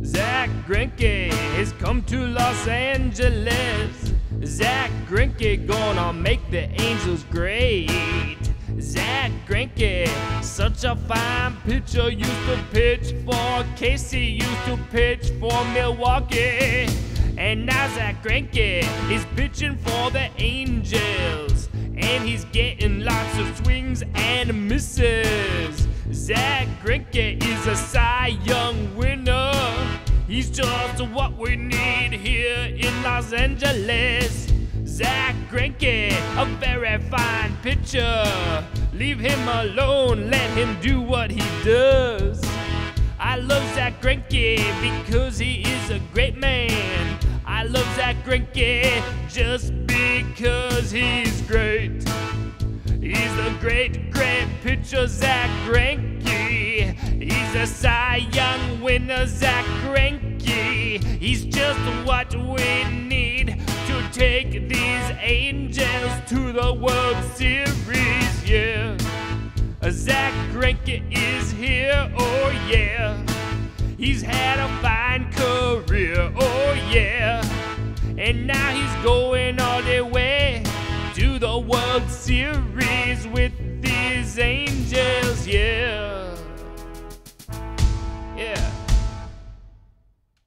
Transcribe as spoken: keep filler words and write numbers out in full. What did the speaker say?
Zack Greinke has come to Los Angeles. Zack Greinke gonna make the Angels great. Zack Greinke, such a fine pitcher, used to pitch for Casey, used to pitch for Milwaukee. And now Zack Greinke is pitching for the Angels, and he's getting lots of swings and misses. Zack Greinke is a Cy Young winner. He's just what we need here in Los Angeles. Zack Greinke, a very fine pitcher. Leave him alone, let him do what he does. I love Zack Greinke because he is a great man. I love Zack Greinke just because he's great. He's the great, great pitcher, Zack Greinke. He's a Cy Young winner, Zack Greinke. He's just what we need to take these Angels to the World Series, yeah. Zack Greinke is here, oh yeah. He's had a fine career, oh yeah. And now he's going all the way to the World Series with these Angels, yeah. Yeah.